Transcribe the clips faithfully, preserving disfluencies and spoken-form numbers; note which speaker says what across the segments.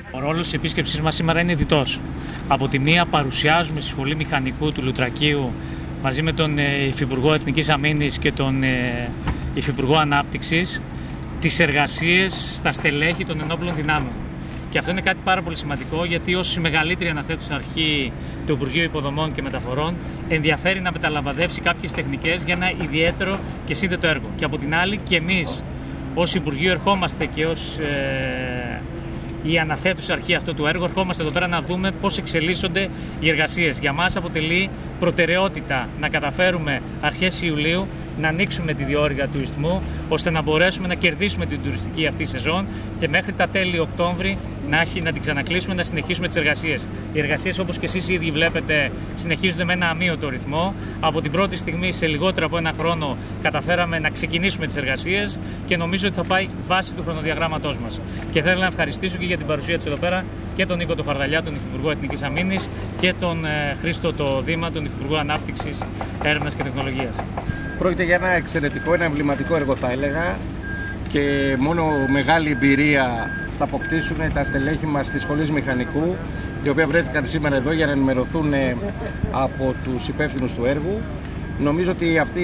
Speaker 1: Ο ρόλος της επίσκεψής μας σήμερα είναι διτός. Από τη μία παρουσιάζουμε στη Σχολή Μηχανικού του Λουτρακίου μαζί με τον Υφυπουργό Εθνικής Αμήνης και τον Υφυπουργό Ανάπτυξης τις εργασίες στα στελέχη των ενόπλων δυνάμεων. Και αυτό είναι κάτι πάρα πολύ σημαντικό, γιατί ως μεγαλύτερη αναθέτουσα στην αρχή του Υπουργείου Υποδομών και Μεταφορών ενδιαφέρει να μεταλαμπαδεύσει κάποιες τεχνικές για ένα ιδιαίτερο και σύνδετο έργο. Και από την άλλη, και εμείς ως Υπουργείο ερχόμαστε και ως ε, η αναθέτουσα αρχή αυτού του έργου, ερχόμαστε εδώ πέρα να δούμε πώς εξελίσσονται οι εργασίες. Για μας αποτελεί προτεραιότητα να καταφέρουμε αρχές Ιουλίου να ανοίξουμε τη διόρυγα του Ισθμού, ώστε να μπορέσουμε να κερδίσουμε την τουριστική αυτή σεζόν και μέχρι τα τέλη Οκτώβρη να, έχει, να την ξανακλείσουμε, να συνεχίσουμε τις εργασίες. Οι εργασίες, όπως και εσείς ήδη βλέπετε, συνεχίζονται με ένα αμύωτο ρυθμό. Από την πρώτη στιγμή, σε λιγότερο από ένα χρόνο, καταφέραμε να ξεκινήσουμε τις εργασίες και νομίζω ότι θα πάει βάση του χρονοδιαγράμματός μας. Και θέλω να ευχαριστήσω και για την παρουσία του εδώ πέρα και τον Νίκο το Χαρδαλιά, τον Υφυπουργό Εθνικής Αμήνης, και τον ε, Χρήστο το Δήμα, τον Υφυπουργό Ανάπτυξης, Έρευνας και Τεχνολογίας.
Speaker 2: Πρόκειται για ένα εξαιρετικό, ένα εμβληματικό έργο, θα έλεγα, και μόνο μεγάλη εμπειρία θα αποκτήσουν τα στελέχη μας της Σχολής Μηχανικού, οι οποίοι βρέθηκαν σήμερα εδώ για να ενημερωθούν από τους υπεύθυνους του έργου. Νομίζω ότι αυτή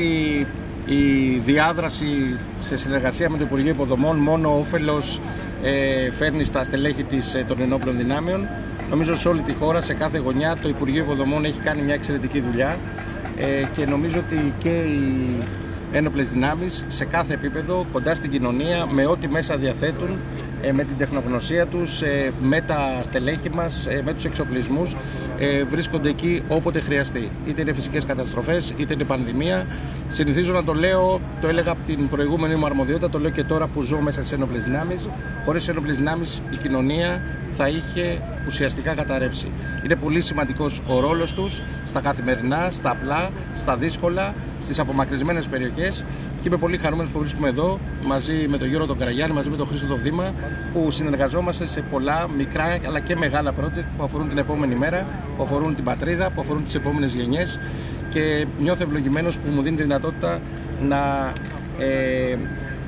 Speaker 2: η διάδραση σε συνεργασία με το Υπουργείο Υποδομών μόνο όφελος ε, φέρνει στα στελέχη της, των ενόπλων δυνάμεων. Νομίζω σε όλη τη χώρα, σε κάθε γωνιά, το Υπουργείο Υποδομών έχει κάνει μια εξαιρετική δουλειά. Ε, και νομίζω ότι και οι ένοπλες δυνάμεις σε κάθε επίπεδο, κοντά στην κοινωνία, με ό,τι μέσα διαθέτουν, ε, με την τεχνογνωσία τους, ε, με τα στελέχη μας, ε, με τους εξοπλισμούς, ε, βρίσκονται εκεί όποτε χρειαστεί. Είτε είναι φυσικές καταστροφές, είτε είναι πανδημία. Συνηθίζω να το λέω, το έλεγα από την προηγούμενη μου αρμοδιότητα, το λέω και τώρα που ζω μέσα στις ένοπλες δυνάμεις. Χωρίς τις ένοπλες δυνάμεις η κοινωνία θα είχε ουσιαστικά καταρρεύσει. Είναι πολύ σημαντικός ο ρόλος τους στα καθημερινά, στα απλά, στα δύσκολα, στις απομακρυσμένες περιοχές, και είμαι πολύ χαρούμενος που βρίσκομαι εδώ μαζί με τον Γιώργο τον Καραγιάννη, μαζί με τον Χρήστο το Δήμα, που συνεργαζόμαστε σε πολλά μικρά αλλά και μεγάλα project που αφορούν την επόμενη μέρα, που αφορούν την πατρίδα, που αφορούν τις επόμενες γενιές, και νιώθω ευλογημένος που μου δίνει τη δυνατότητα να ε,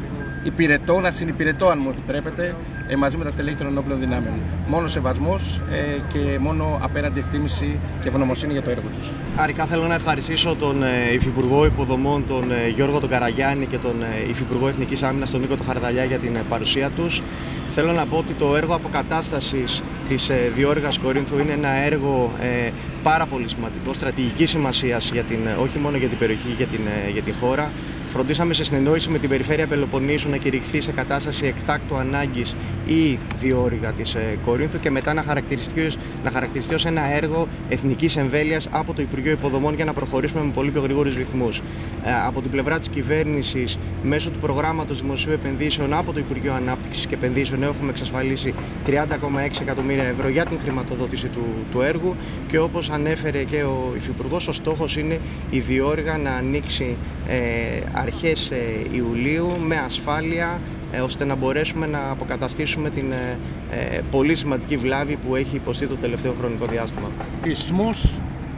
Speaker 2: υπηρετώ, να συνυπηρετώ, αν μου επιτρέπετε, ε, μαζί με τα στελέχη των ενόπλων δυνάμεων. Μόνο σεβασμός ε, και μόνο απέραντη εκτίμηση και ευγνωμοσύνη για το έργο τους.
Speaker 3: Αρχικά θέλω να ευχαριστήσω τον ε, Υφυπουργό Υποδομών, τον ε, Γιώργο τον Καραγιάννη, και τον ε, Υφυπουργό Εθνικής Άμυνας, τον Νίκο τον Χαρδαλιά, για την ε, παρουσία τους. Θέλω να πω ότι το έργο αποκατάστασης της ε, διόρυγας Κορίνθου είναι ένα έργο ε, πάρα πολύ σημαντικό, στρατηγικής σημασίας, για την, όχι μόνο για την περιοχή, για την, ε, για την χώρα. Φροντίσαμε σε συνεννόηση με την Περιφέρεια Πελοποννήσου να κηρυχθεί σε κατάσταση εκτάκτου ανάγκης η διόρυγα της ε, Κορίνθου, και μετά να χαρακτηριστεί, να χαρακτηριστεί ως ένα έργο εθνικής εμβέλειας από το Υπουργείο Υποδομών, για να προχωρήσουμε με πολύ πιο γρήγορους ρυθμούς. Ε, από την πλευρά της κυβέρνησης, μέσω του προγράμματος δημοσίου επενδύσεων από το Υπουργείο Ανάπτυξης και Επενδύσεων, έχουμε εξασφαλίσει τριάντα κόμμα έξι εκατομμύρια ευρώ για την χρηματοδότηση του, του έργου, και όπως ανέφερε και ο Υφυπουργός, ο στόχος είναι η διόρυγα να ανοίξει ε, αρχές ε, Ιουλίου με ασφάλεια, ε, ώστε να μπορέσουμε να αποκαταστήσουμε την ε, ε, πολύ σημαντική βλάβη που έχει υποστεί το τελευταίο χρονικό διάστημα.
Speaker 4: Ισθμός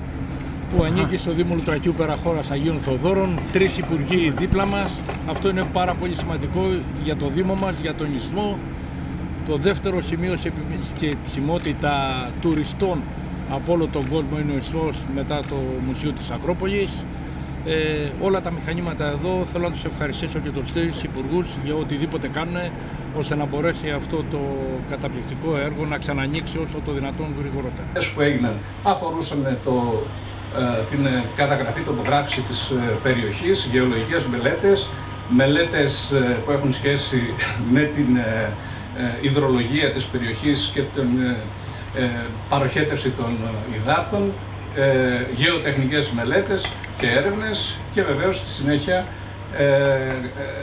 Speaker 4: που ανήκει στο Δήμο Λουτρακίου Περαχώρας Αγίων Θοδόρων, τρεις υπουργοί δίπλα μας. Αυτό είναι πάρα πολύ σημαντικό για το Δήμο μας, για τον Ισθμό. Το δεύτερο σημείο σε επισκεψιμότητα τουριστών από όλο τον κόσμο είναι ο Ισθμός, μετά το Μουσείο της Ακρόπολης. Ε, όλα τα μηχανήματα εδώ θέλω να τους ευχαριστήσω και τους τρεις υπουργούς για οτιδήποτε κάνουν, ώστε να μπορέσει αυτό το καταπληκτικό έργο να ξανανοίξει όσο το δυνατόν γρηγορότερα.
Speaker 5: Που έγιναν αφορούσαν το, ε, την καταγραφή, τοπογράφηση της ε, περιοχής, γεωλογικές μελέτες, μελέτες ε, που έχουν σχέση με την ε, ε, υδρολογία της περιοχής και την ε, ε, παροχέτευση των ε, υδάτων, ε, γεωτεχνικές μελέτες και έρευνες, και βεβαίως στη συνέχεια ε, ε,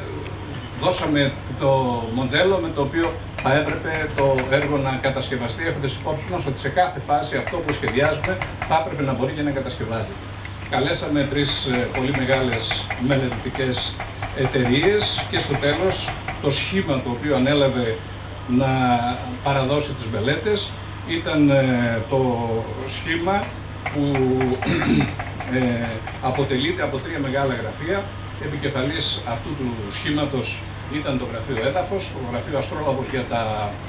Speaker 5: δώσαμε το μοντέλο με το οποίο θα έπρεπε το έργο να κατασκευαστεί, έχοντας υπόψη μας ότι σε κάθε φάση αυτό που σχεδιάζουμε θα έπρεπε να μπορεί και να κατασκευάζεται. Καλέσαμε τρεις πολύ μεγάλες μελετητικές εταιρείες, και στο τέλος το σχήμα το οποίο ανέλαβε να παραδώσει τις μελέτες ήταν το σχήμα που ε, αποτελείται από τρία μεγάλα γραφεία. Επικεφαλής αυτού του σχήματος ήταν το γραφείο Έδαφος, το γραφείο Αστρόλαβος για τα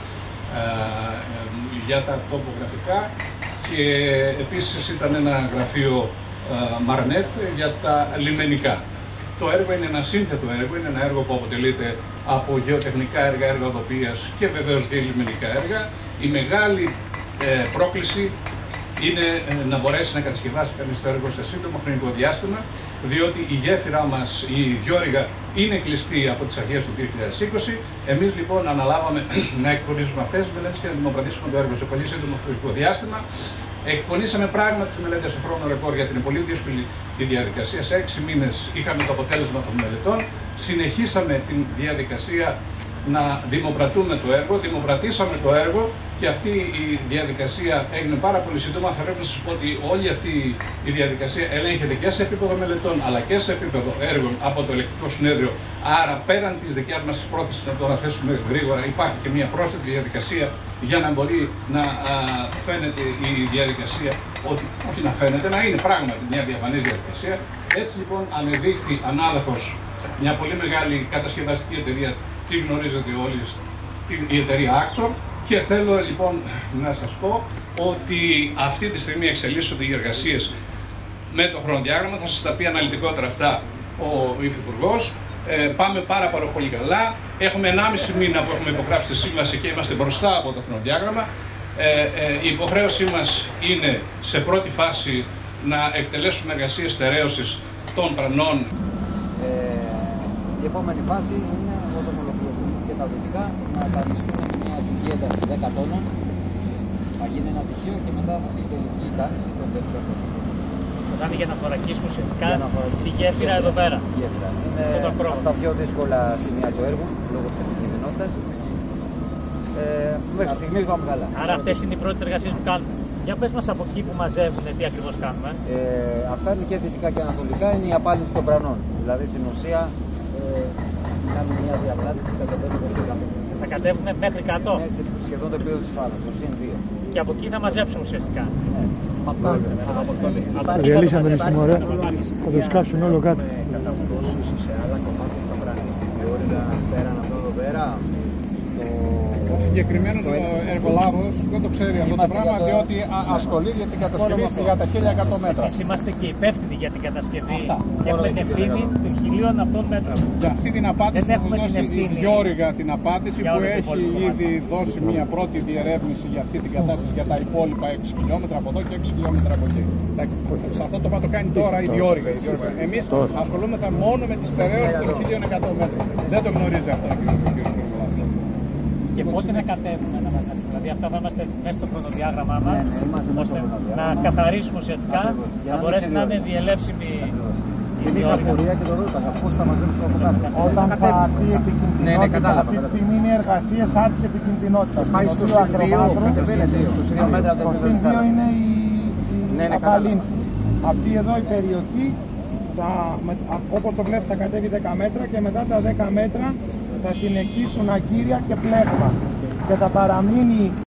Speaker 5: για τα τοπογραφικά και επίσης ήταν ένα γραφείο Μαρνέτ για τα λιμενικά. Το έργο είναι ένα σύνθετο έργο, είναι ένα έργο που αποτελείται από γεωτεχνικά έργα, έργα οδοποιίας και βεβαίως και λιμενικά έργα. Η μεγάλη ε, πρόκληση είναι ε, να μπορέσει να κατασκευάσει κανείς το έργο σε σύντομο χρονικό διάστημα, διότι η γέφυρά μας, η Διόρυγα, είναι κλειστή από τις αρχές του δύο χιλιάδες είκοσι. Εμείς λοιπόν αναλάβαμε να εκπονήσουμε αυτές τις μελέτες και να δημοπρατήσουμε το έργο σε πολύ σύντομο χρονικό διάστημα. Εκπονήσαμε πράγματι τις μελέτες σε χρόνο ρεκόρ, γιατί είναι πολύ δύσκολη η διαδικασία. Σε έξι μήνες είχαμε το αποτέλεσμα των μελετών. Συνεχίσαμε την διαδικασία να δημοπρατούμε το έργο. Δημοπρατήσαμε το έργο και αυτή η διαδικασία έγινε πάρα πολύ σύντομα. Θα πρέπει να σας πω ότι όλη αυτή η διαδικασία ελέγχεται και σε επίπεδο μελετών αλλά και σε επίπεδο έργων από το Ελεκτικό Συνέδριο. Άρα, πέραν της δικιάς μας πρόθεσης να το αναθέσουμε γρήγορα, υπάρχει και μια πρόσθετη διαδικασία για να μπορεί να α, φαίνεται η διαδικασία, ότι, όχι να φαίνεται, να είναι πράγματι μια διαφανής διαδικασία. Έτσι λοιπόν ανεδείχθη ανάδοχος μια πολύ μεγάλη κατασκευαστική εταιρεία, τη γνωρίζετε όλοι, η εταιρεία Actor, και θέλω λοιπόν να σας πω ότι αυτή τη στιγμή εξελίσσονται οι εργασίες με το χρονοδιάγραμμα. Θα σας τα πει αναλυτικότερα αυτά ο Υφυπουργός. Ε, πάμε πάρα, πάρα πολύ καλά. Έχουμε ενάμιση μήνα που έχουμε υπογράψει τη σύμβαση και είμαστε μπροστά από το χρονοδιάγραμμα. Ε, ε, η υποχρέωσή μας είναι σε πρώτη φάση να εκτελέσουμε εργασίες στερέωσης των πρανών.
Speaker 6: Ε, η επόμενη φάση είναι όταν ολοκληρωθούν και τα δυτικά να δανειστούν μια δική ένταση δέκα τόνων. Θα γίνει ένα τυχείο και μετά θα γίνει τελική δάνειση των δέκα τόνων.
Speaker 1: Θα είναι για να θωρακίσουμε ουσιαστικά τη γέφυρα εδώ πέρα.
Speaker 6: Γέφυρα. Είναι από τα πιο δύσκολα σημεία του έργου λόγω της επικίνδυνοτητας. Ε, μέχρι στιγμής πάμε καλά.
Speaker 1: Άρα αυτές είναι οι πρώτες εργασίες που κάνουμε. Για πες μας από εκεί που μαζεύουν, τι ακριβώς κάνουμε.
Speaker 6: Ε, αυτά είναι και δυτικά και ανατολικά, είναι η απάντηση των πρανών. Δηλαδή στην ουσία ε, κάνουμε μια διαπλάτηση και κατεβαίνουμε στο κάτω.
Speaker 1: Θα κατέβουν μέχρι κάτω.
Speaker 6: Μέχρι σχεδόν το επίπεδο της θάλασσας, το συν δύο.
Speaker 1: Και από εκεί θα μαζέψουν ουσιαστικά.
Speaker 6: Ναι.
Speaker 7: Διαλύσαν τον ιστιμό, ωραία. Θα το σκάψουν όλο κάτω.
Speaker 6: Καταπτώσεις σε άλλα κομμάτια στα πράγματα. Διόρυγα πέραν αυτό εδώ πέρα.
Speaker 5: Ο συγκεκριμένος εργολάβος δεν το ξέρει αυτό το πράγμα, διότι ασχολείται για την κατασκευή για τα χίλια εκατό μέτρα.
Speaker 1: Εμείς είμαστε και υπεύθυνοι για την κατασκευή και έχουμε την ευθύνη των χιλίων αυτών μέτρων.
Speaker 5: Για αυτή την απάντηση
Speaker 1: δεν
Speaker 5: θα δώσει η Διόρυγα την απάντηση που έχει ήδη δώσει μια πρώτη διερεύνηση για αυτή την κατάσταση για τα υπόλοιπα έξι χιλιόμετρα από εδώ και έξι χιλιόμετρα από εκεί. Σε αυτό το το κάνει τώρα η Διόρυγα. Εμείς ασχολούμαστε μόνο με τη στερέωση των χίλιων εκατό μέτρων. Δεν το γνωρίζει αυτό ο κ.
Speaker 1: Και πότε να κατέβουμε να μαζέψουμε, δηλαδή αυτά θα είμαστε μέσα στο χρονοδιάγραμμά μας,
Speaker 6: ναι, ναι,
Speaker 1: ώστε να καθαρίσουμε ουσιαστικά, να μπορέσει να είναι διελεύσιμη η
Speaker 6: Την πορεία και το ρώταγα, πώς θα μαζέψουμε από κάτω.
Speaker 8: Όταν θα έρθει η επικινδυνότητα, αυτή τη στιγμή είναι εργασίες άρτης επικινδυνότητας.
Speaker 6: Πάει στο συν δύο, στο συν δύο μέτρα.
Speaker 8: Το συν δύο είναι οι αφαλύνσεις. Αυτή εδώ η περιοχή, όπως το βλέπετε, θα κατέβει δέκα μέτρα και μετά τα δέκα μέτρα θα συνεχίσουν ακύρια και πλέγμα και θα παραμείνει